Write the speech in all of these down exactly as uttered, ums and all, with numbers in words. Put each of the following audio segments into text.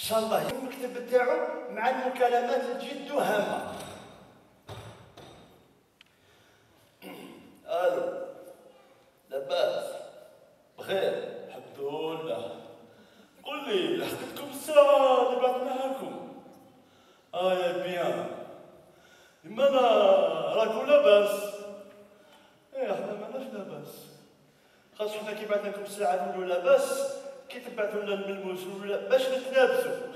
شاء الله المكتب تاعو مع المكالمات الجد هامه. الو لاباس بخير الحمد لله. قل لي لحقتكم الساعه اللي بعثناها اه يا بيان اما انا راكو لاباس. ايه احنا ماناش لاباس خاص حنا كي بعثنا لكم الساعه نقولوا لاباس كي تبعثوا لنا الملموس باش نتلابسوا.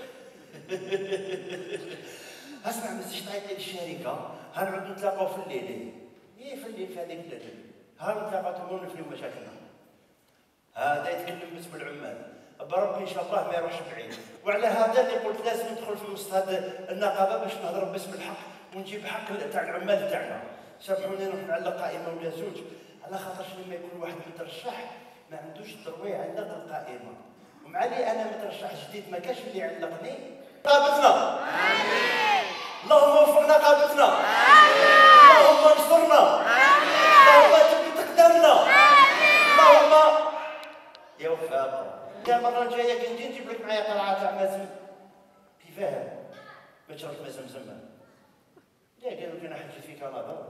اسمع ما تزيدش تعيط لي الشركه هنعودو نتلاقاو في الليل. ايه في الليل في هذيك الليل هنتلاقاو تمون نحلو مشاكلنا. هذا يتكلم باسم العمال بربي ان شاء الله ما يروحش بعيد. وعلى هذا اللي قلت لازم ندخل في وسط هذه النقابه باش نهضر باسم الحق ونجيب حق تاع العمال تاعنا. سامحوني نروح نعلق قائمه ولا زوج على خاطرش لما يكون واحد مترشح ما عندوش الدروي يعلق القائمه. ومع لي انا مترشح جديد ما كاش اللي يعلقني. نقابتنا امين. اللهم وفق نقابتنا امين. اللهم انصرنا امين. اللهم ثبت قدامنا امين. اللهم يا وفاق. يا المره الجايه كي نجي نجيب لك معايا قرعه تاع مازم كيفاه ما تشرب ما زمزم. لا قالوا كان حاجه في كندا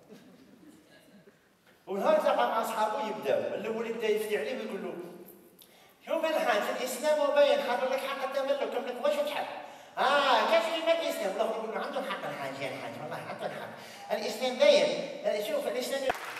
ونهار تلقى مع اصحابه يبداو الاول يبدا يفتي عليه ويقول له شوف الحاج الاسلام وبين حاط لك حق التملك كم لك واش تحب؟ اه كاش كلمه الاسلام الله يقول له عندهم حق الحاج يا الحاج والله عندهم حق الاسلام باين. شوف الاسلام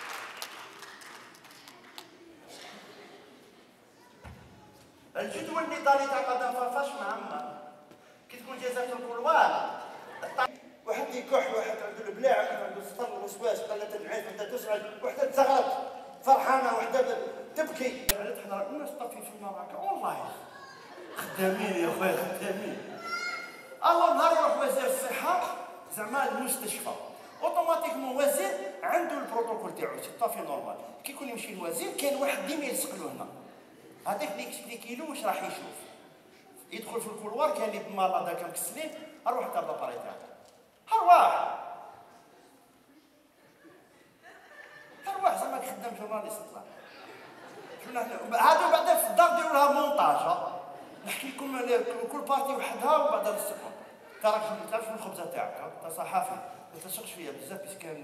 الجدول النضالي تاع قدم فاش معمر كي تكون جازات الكولوار واحد يكح واحد عنده البلاع واحد عنده السطر الوسواس قلة النعاس وحده تزعج وحده تزغرط فرحانه وحده تبكي. حنا رانا طافين في المعركه والله خدامين يا خويا خدامين. اول نهار يروح وزير الصحه زعما المستشفى اوتوماتيكمون وزير عنده البروتوكول تاعو طافي نورمال. كي يكون يمشي الوزير كاين واحد ديما يلصق له هنا هذاك اللي يكسبليكي له واش راح يشوف. يدخل في الكولوار كاين اللي بمال هذاك مكسلين اروح دار لاباري تاعك ارواح ارواح زعما خدام جورناليست طلع هادو بعدا في الدار ديروا لها مونتاج. نحكي لكم كل بارتي وحدها وبعدا نسقهم. انت راك ما تعرفش الخبزه تاعك انت صحافي ما تثقش فيا بزاف بس كان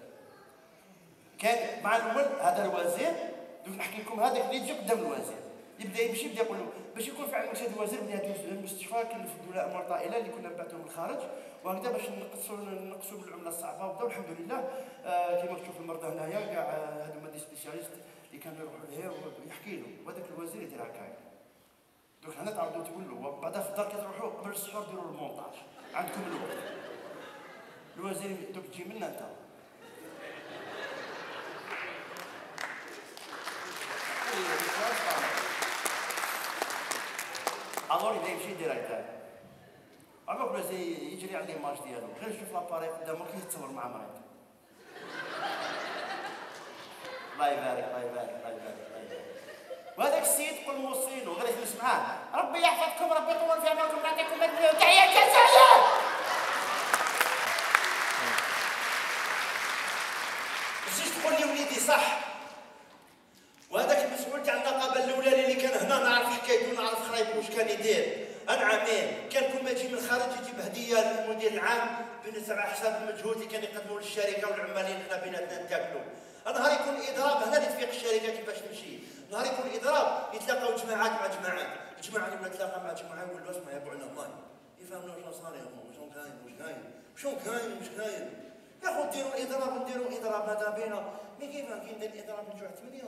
كان مع الاول هذا الوزير دوك نحكي لكم هذاك اللي يجي قدام الوزير يبدا يمشي يبدا يقول له باش يكون فعلا مشى الوزير بدا يدوز المستشفى كلف دوله اموال طائله اللي كنا نبعثوهم للخارج وهكذا باش نقصوا نقصوا بالعمله الصعبه وبداو الحمد لله. آه كيما تشوف المرضى هنايا كاع هادو هما دي سبيسياليست اللي كانوا يروحوا لهيه ويحكي له وهذاك الوزير يدير هكايا. دوك هنا تعاودوا تقول له بعدا في الدار كتروحوا قبل السحور ديروا المونتاج عندكم الوقت. الوزير دوك تجي منا انت الور يبدا يمشي ديريكت الور بلا يجري على ليماج ديالو غير يشوف لاباري قدامك يتصور مع مريض. الله يبارك الله يبارك الله يبارك الله يبارك. وهذاك السيد قول موصينو غير يجلس معاه ربي يحفظكم ربي يطول في عمركم يعطيكم تحيه الجزائر. جيت تقول لي وليدي صح وهذاك المسؤول تاع النقابه الاولاني اللي كان هنا نعرف حكايته نعرف خرايبه واش كان يدير. انا عامين كان كل ما يجي من الخارج يجيب هديه للمدير العام بالنسبه على حساب المجهود اللي كان يقدموه للشركه والعمالين حنا بيناتنا نتاكلوا. نهار يكون اضراب هنا اللي تفيق الشركه كيفاش تمشي. نهار يكون اضراب يتلاقاو جماعات مع جماعات الجماعه اللي تلاقى مع جماعه يقول له اسمع يا بوعنا ماي يفهموا واش صار يا هو شنو كاين واش كاين شنو كاين واش كاين يا خو ديروا اضراب نديروا اضراب هذا بينا مي كيفاه كي ندير اضراب نجوع ثمانيه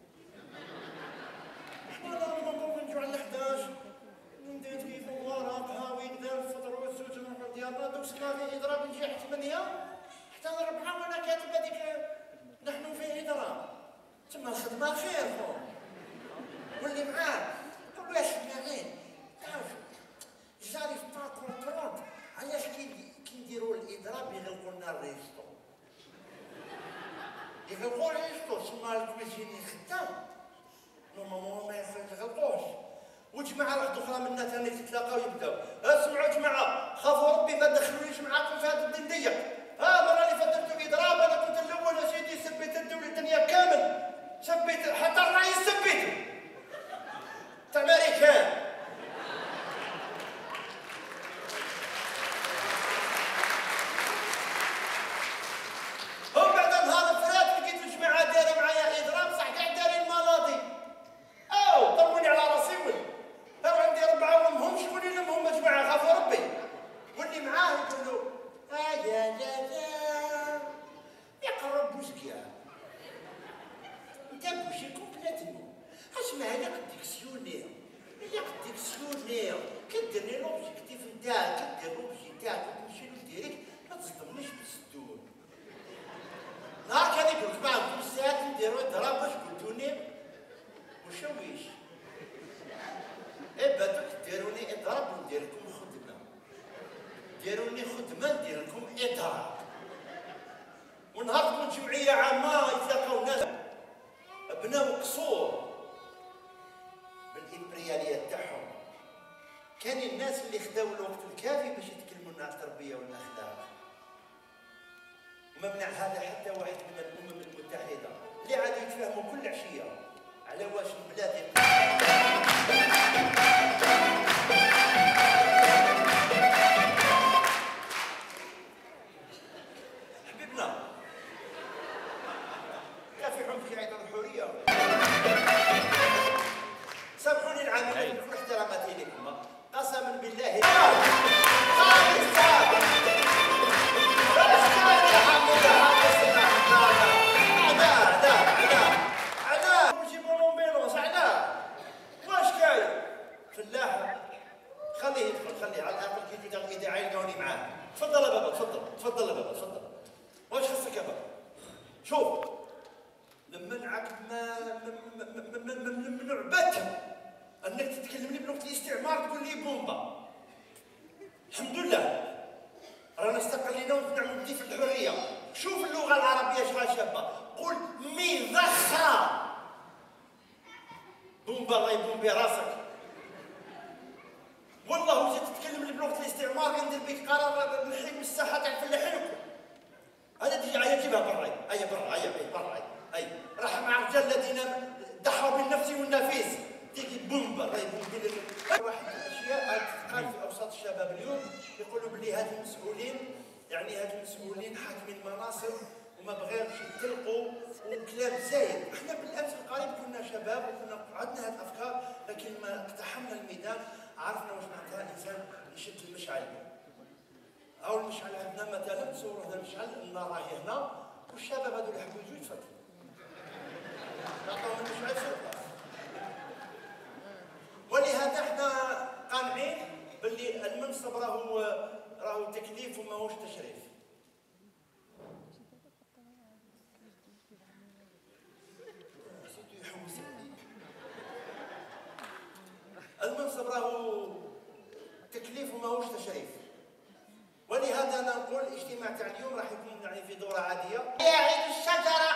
حنا نقوم نجوع على حداش ندير كيف ورق هاوي ندير فطر وسوت نروحوا ديالنا دوك سكافي اضراب نجي حتى ثمانيه حتى نربحها وانا كاتب هذيك نحن فيه اضراب تما الخدمه خير خو واللي معاه قول له يا شمالين تعرف جاري في طاق والتراب علاش كي نديروا الاضراب يغلقوا لنا الريستو يغلقوا الريستو تما الكويزيني خدام نورمالمون ما يغلقوش وجماعه واحده اخرى منا ثاني تتلاقاو يبداو اسمعوا جماعه خافوا ربي ما دخلونيش معاكم في هذا الدين ديك. ها المره اللي فاتت درتوا اضراب انا كنت الاول يا سيدي سبيت الدوله الدنيا كامل سبيت حتى الرئيس سبيته تاع امريكان عملوا جمعيه عامه يتلاقاو الناس، بناو قصور بالامبرياليه تاعهم. كاين الناس اللي خداو الوقت الكافي باش يتكلموا لنا على التربيه والاخلاق. وممنع هذا حتى واحد من الامم المتحده اللي عادوا يتفاهموا كل عشيه على واش البلاد حبيبنا كافحهم في عيد الحريه. سامحوني العاملين بكل احتراماتي لكم، قسما بالله خليه يدخل، خليه على الاقل كي تلقى الاذاعه يلقاوني معاه. تفضل يا بابا، تفضل تفضل يا بابا، تفضل. واش خصك يا بابا؟ شوف نمنعك ما ممنوع باتا انك تتكلم لي بلغه الاستعمار تقول لي بومبا. الحمد لله رانا استقلينا ونعملوا بدي في الحريه. شوف اللغه العربيه شغال شابه، قول مضخه. بومبا الله يبومبي راسك. والله وجيت تتكلم لي بلغه الاستعمار غندير بك قرار نحيك من الساحه تاع الفلاحين. هذا تجي هيا جيبها برا، هيا برا، هيا برا، هيا راح مع الرجال الذين ضحوا بالنفس والنفيس. تيجي بومبا الله يبومبي. واحد من الاشياء تقال في اوساط الشباب اليوم يقولوا باللي هاد المسؤولين، يعني هاد المسؤولين حاكمين المناصب وما بغاوش يتلقوا وكلام زايد. احنا بالامس القريب كنا شباب وكنا عندنا هاد الافكار، لكن ما اقتحمنا الميدان عرفنا واش معناتها الانسان يشد المشعل. او المشعل عندنا مثلا تصوروا هذا المشعل، النار راهي هنا والشباب هذول يحبوا يجوا يتفضلوا. نعطيهم المشعل فوق. ولهذا احنا قانعين باللي المنصب راهو راهو تكليف وماهوش تشريف. المنصب راهو تكليف وماهوش تشريف. ولهذا انا نقول الاجتماع تاع اليوم راح يكون يعني في دوره عاديه. يا عيد الشجره.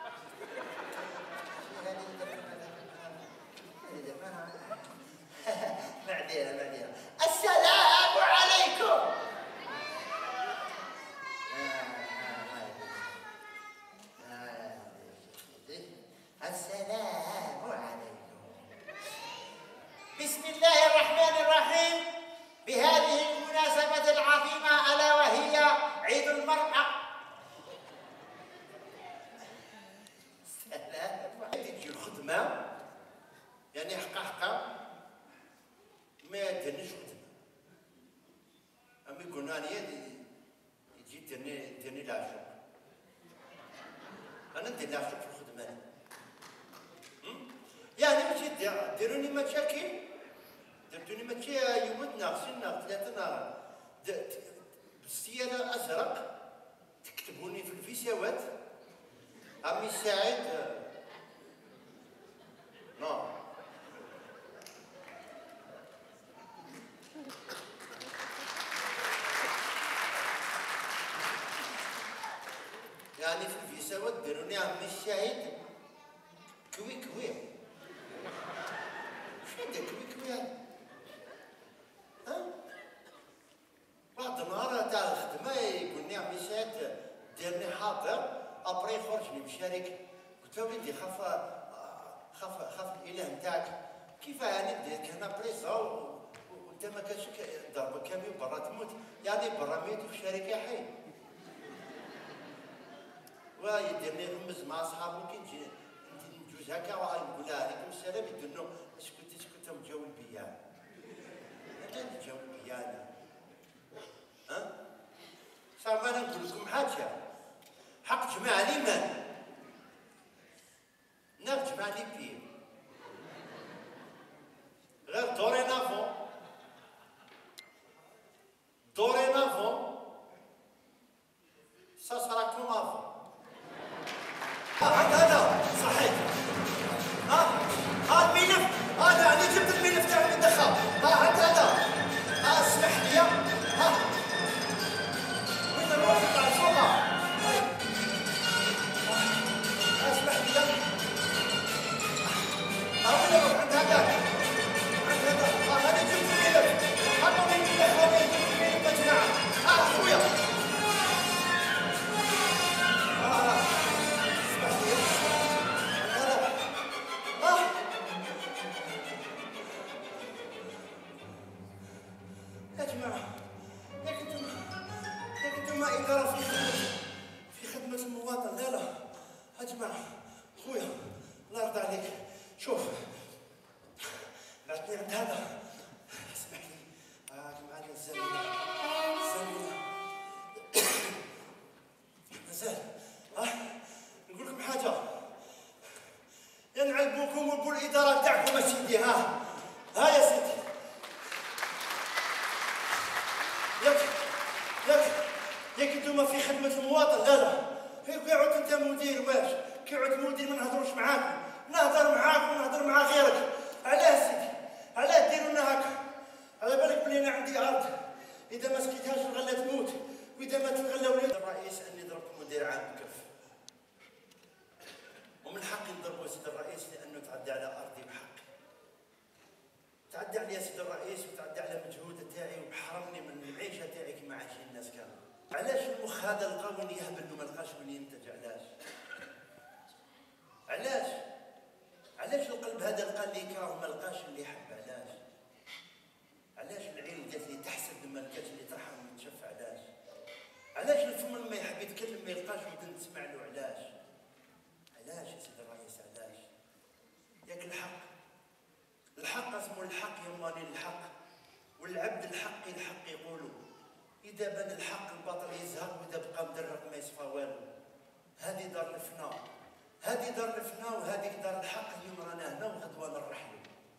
معديها معديها. السلام عليكم. السلام عليكم. بسم الله الرحمن الرحيم. بهذه المناسبة العظيمة ألا وهي عيد المرأة. سلام. تجي الخدمة يعني حقا حقا ما دنيش خدمة. أمي قلنا لي تجي دني دني العشق. أنا ندير العشق في الخدمة. يعني ماشي ديروني مشاكل، درتوني ماشي يومد ناقص ناقص ثلاثة نار بالسيارة أزرق تكتبوني في الفيساوات. عمي سعيد نو يعني في الفيساوات ديروني عمي سعيد كوي كوي. شنو هذا كوي كوي هذا؟ ها؟ بعد نهار تاع الخدمة يقول لي عمي سعيد ديرني حاضر ابري يخرجني مشارك. قلت له وليدي خاف خاف خاف الاله نتاعك كيف يعني نديرك هنا بريصه وانت ما كانش ضربك كاميو برا تموت، يعني برا ميت وفي شركه حي. ويديرني يغمز مع صحابو كي نجي ندوز هكا ونقول لها عليكم السلام يدير له اسكتي اسكتي متجاوب بيا. انا نتجاوب بيا انا. ها؟ صافي انا نقول لكم حاجه، حق جماعة الإيمان ناخد جماعة ليبيين غير دورينافون دورينافون سا سرا كوم افون. هذا صحيح. ها ها الملف هذا انا جبت الملف تاع المدخل. ها هذا ها اسمح لي ها وين نروح نطلع الفوق. ديما إدارة في خدمة في خدمة المواطن. لا لا يا جماعة خويا الله يرضى عليك، شوف بعثني عند هذا، اسمح لي هاك معنا الزميلة الزميلة مازال ها نقول لكم حاجة، يا نعلبوكم ونقول الإدارة تاعكم أسيدي. ها ها يا سيدي، ياك ياك ياك انتوما في خدمة المواطن. لا لا كيعود انت مدير، واش كيعود مدير ما نهضروش معاكم، نهضر معاك ونهضر مع غيرك. علاه سيدي علاه ديروا لنا هكا؟ على بالك بلي انا عندي ارض اذا ما سقيتهاش الغله تموت، واذا مات الغله ولاد الرئيس اني ضربت مدير عام بكف، ومن حقي نضربه سيدي الرئيس لانه تعدى على ارضي بحق، تعدى عليا سيدي الرئيس وتعدى على مجهود تاعي وحرمني من المعيشه تاعي كما عايشين الناس كامل. علاش المخ هذا لقى وين يهبل وما لقاش وين ينتج؟ علاش؟ علاش؟ علاش القلب هذا لقى اللي يكره وما لقاش اللي يحب؟ علاش؟ علاش العين قالت لي تحسد وما لقاش اللي ترحم وتشفع؟ علاش؟ علاش الفم لما يحب يتكلم ما يلقاش ودن تسمع له؟ علاش؟ علاش يا سيدي الرئيس؟ علاش؟ ياك الحق الحق اسمه الحق يماني الحق، والعبد الحق الحق يقولوا إذا بان الحق الباطل يزهق، وإذا بقى مدرق ما يصفى والو. هذه دار الفناء، هذه دار الفناء وهذه دار الحق. اليوم رانا هنا وغدوة نرحلوا.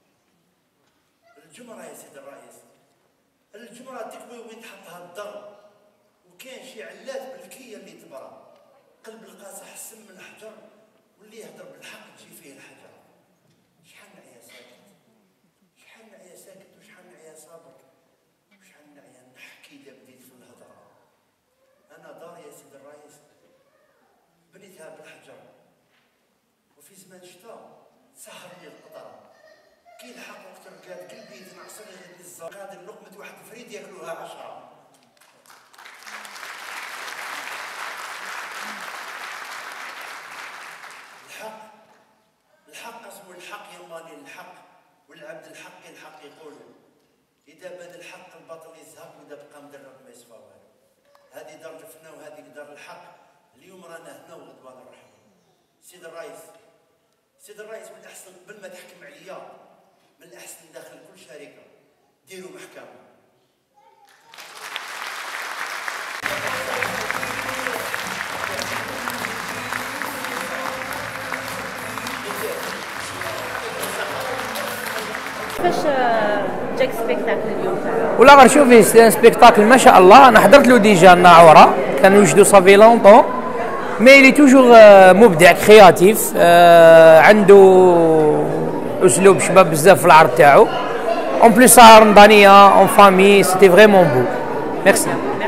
الجمرة يا سيدي الرئيس، الجمرة تكوي وين تحطها الضرب، وكاين شي علات بالكية اللي تبرى، قلب القاصح السم من الحجر، واللي يهدر بالحق تجي فيه الحجر. شحال نعيا ساكت، شحال نعيا ساكت، وشحال نعيا صابر، وشحال نعيا نحكي إذا بديت في الهضرة. أنا داري يا سيدي الرئيس بنيتها بالحجر، وفي زمان الشتاء سهر لي القطرة، كي الحق وقت رقاد قلبي تنعصر لي الزار، هذه لقمة واحد فريد ياكلوها عشرة. الحق الحق اسمه الحق يماني الحق، والعبد الحق الحق يقولوا إذا بان الحق الباطل يزهق، وإذا بقى مدرب ما يصفى والو. هذه دار الفنا وهذه دار الحق. اليوم رانا هنا وغدوة نرحبوا. سيد الرئيس سيد الرئيس من الأحسن قبل ما تحكم عليا، من الأحسن داخل كل شركة ديروا محكمة. كيفاش جاك سبيكتاكل اليوم تاعو؟ ولا غير شوفي سي سبيكتاكل ما شاء الله. انا حضرت له ديجا الناعوره، كانوا يوجدوا صافي لونطون، مي لي توجور مبدع كرياتيف، عنده اسلوب شباب بزاف في العرض تاعو. اون بليس سهره رمضانيه اون فامي، سيتي فريمون بو. ميرسي.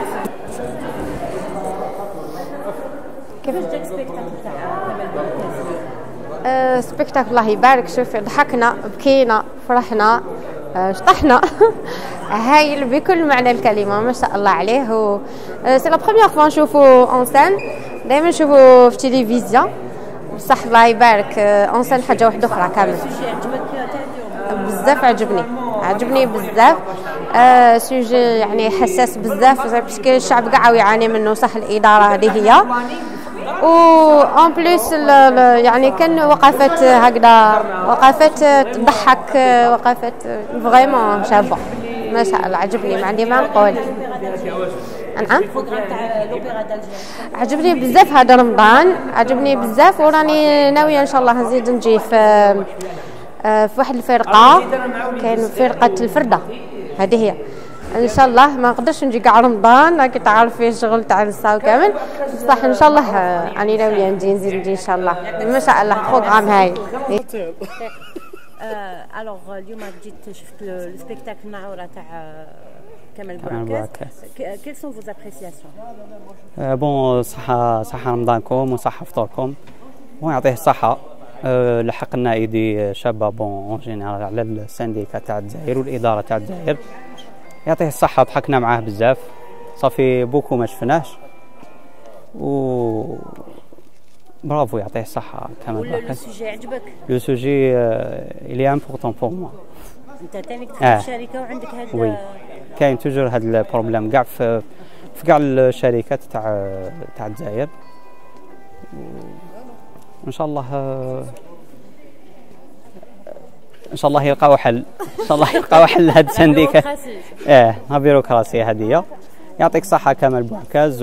كيفاش جاك سبيكتاكل تاع كمال بوعكاز؟ أه سبيكتاكل الله يبارك. شوف ضحكنا بكينا فرحنا أه شطحنا هايل بكل معنى الكلمه، ما شاء الله عليه. و سي لا بروميير فوا نشوفو اون سان، دائما نشوفو في تلفزيون، بصح الله يبارك اون سان حاجه واحده اخرى كامل. السوجي عجبك تاع اليوم؟ بزاف عجبني عجبني بزاف. أه سوجي يعني حساس بزاف، باسكو الشعب كاع يعاني منه. صح الاداره هذه هي، و اون بليس يعني كان وقفات هكذا، وقفات تضحك، وقفات فريمون شابه ما شاء الله. عجبني ما عندي ما نقول. نعم عجبني بزاف هذا رمضان، عجبني بزاف، وراني ناويه ان شاء الله نزيد نجي في في واحد الفرقه، كاين فرقه الفرده هذه هي ان شاء الله. ما نقدرش نجي كاع رمضان، راكي تعرفي الشغل تاع النساء كامل، بصح ان شاء الله راني ناويه نجي نزيد نجي ان شاء الله. ما شاء الله بروغرام هايل. الوغ اليوم جيت شفت لو سبيكتاكل ناعوره تاع كمال بوعكاز، كيل سون فوز ابريسياسيون؟ بون صحة صحة رمضانكم وصحة فطوركم ويعطيه الصحة. أه لحقنا ايدي شابة بون اون جينيرال على السانديكا تاع الجزائر والإدارة تاع الجزائر، يعطيه الصحة. ضحكنا معاه بزاف، صافي بوكو ما شفناهش، و برافو يعطيه الصحة كمان. لو سوجي عجبك؟ لو سوجي il est important pour moi. انت ثاني كنت آه. في الشركه وعندك هذا وي كاين توجور هذا البروبليم كاع في في كاع الشركات تاع تاع الجزائر. ان شاء الله ان شاء الله يلقاو حل ان شاء الله يلقاو حل هاد السنديكات. اه ها بيروقراسيه هذه. يعطيك الصحه كامل بوعكاز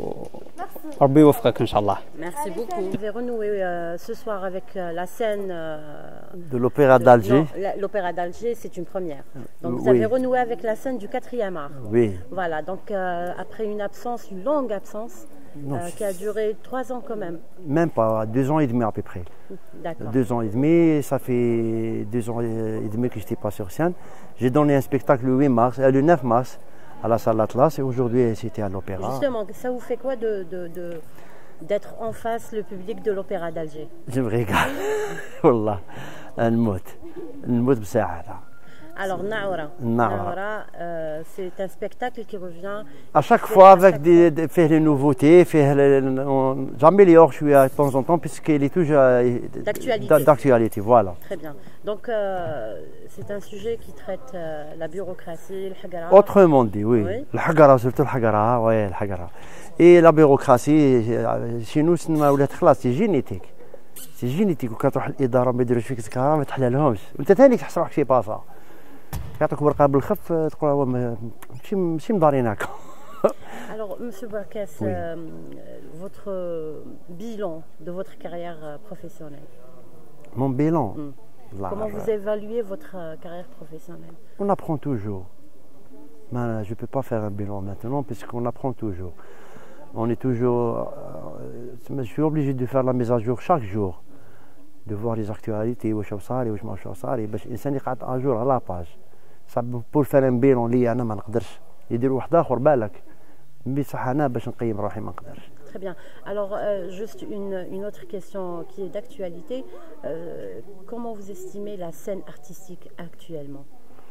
وربي يوفقك ان شاء الله. Merci beaucoup. Je vais renouer euh, ce soir avec euh, la scène euh, de l'Opéra d'Alger. L'Opéra d'Alger, c'est une première. Donc vous oui. avez renoué avec la scène du quatrième art. Oui. Voilà, donc euh, après une absence, une longue absence, non, euh, qui a duré trois ans quand même. Même pas, deux ans et demi à peu près. D'accord. Deux ans et demi, ça fait deux ans et demi que je n'étais pas sur scène. J'ai donné un spectacle le huit mars, euh, le neuf mars à la salle Atlas et aujourd'hui c'était à l'Opéra. Justement, ça vous fait quoi de, de, de d'être en face le public de l'Opéra d'Alger? Je me régale. والله نموت نموت بساعة. Alors Naoura, Naoura euh, c'est un spectacle qui revient à chaque fois avec des, des faire les nouveautés, faire j'améliore شوية de temps en temps puisqu'il est toujours d'actualité. d'actualité, voilà. Très bien. Donc euh, c'est un sujet qui traite euh, la bureaucratie, le hagara. Autrement dit, oui. oui. Le hagara, surtout le hagara, oui, le hagara. Et la bureaucratie, chez nous, c'est génétique. C'est génétique. وكان تروح الإدارة ما يديروش فيك تكرار ما تحللهمش، وأنت ثاني تحس روحك شي باصة. يعطيك ورقة بالخف تقول هو ماشي ماشي مدارين هكا. Alors, Monsieur Bouakas, oui. euh, votre bilan de votre carrière professionnelle. Mon bilan. Mm. Comment vous évaluez votre carrière professionnelle? On apprend toujours. Mais je ne peux pas faire un bilan maintenant puisqu'on apprend toujours. On est toujours. Euh, je suis obligé de faire la mise à jour chaque jour, de voir les actualités, واش صار واش ما صار باش الانسان يقعد à jour على page. Ça pour faire un bilan لي أنا ما نقدرش. يدير واحد آخر بالك. بصح أنا باش نقيم روحي ما نقدرش. Très bien. Alors, euh, juste une, une autre question qui est d'actualité. Euh, comment vous estimez la scène artistique actuellement?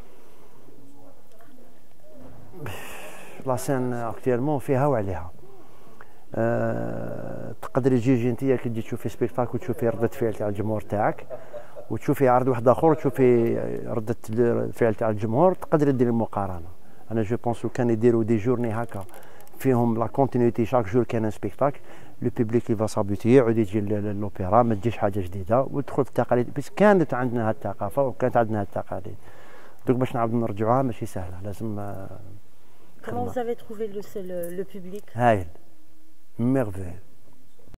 La scène actuellement فيها وعليها. أه تقدري تجي انت كي تجي تشوفي سبيكتاكل وتشوفي ردة فعل تاع الجمهور تاعك وتشوفي عرض واحد اخر وتشوفي ردة الفعل تاع الجمهور تقدري ديري المقارنة. أنا جو بونس كان يديروا دي جورني هكا فيهم لا كونتينيتي شاك جور كان ان سبيكتاكل لو بوبليك يفا سابوتي يعود يجي للوبيرا ما تجيش حاجه جديده وتدخل في التقاليد بس كانت عندنا هاد الثقافه وكانت عندنا هاد التقاليد دوك باش نعاودو نرجعوها ماشي سهله لازم. Comment vous avez trouvé le, le, le public? هايل merveilleux.